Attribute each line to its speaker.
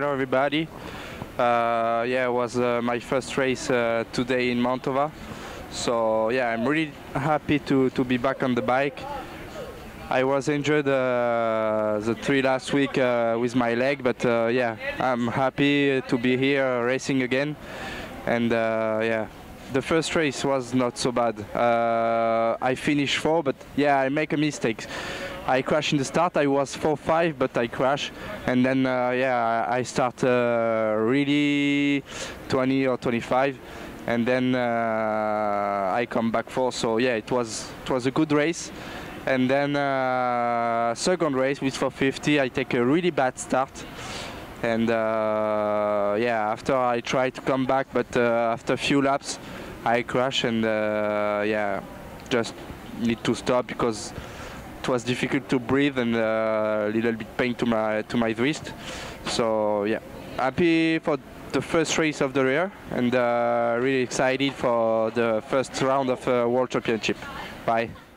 Speaker 1: Hello everybody. Yeah, it was my first race today in Mantova. So yeah, I'm really happy to be back on the bike. I was injured the 3 last week with my leg, but yeah, I'm happy to be here racing again. And yeah, the first race was not so bad. I finished 4, but yeah, I make a mistake. I crashed in the start. I was 4-5, but I crashed, and then yeah, I start really 20 or 25, and then I come back 4. So yeah, it was a good race. And then second race with 450, I take a really bad start. And yeah, after I try to come back, but after a few laps, I crash and yeah, just need to stop because it was difficult to breathe and a little bit pain to my wrist. So yeah, happy for the first race of the year and really excited for the first round of World Championship. Bye.